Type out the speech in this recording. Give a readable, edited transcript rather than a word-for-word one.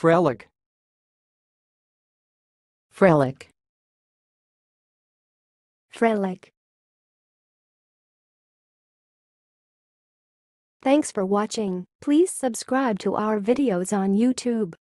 frellick, frellick, frellick. Thanks for watching. Please subscribe to our videos on YouTube.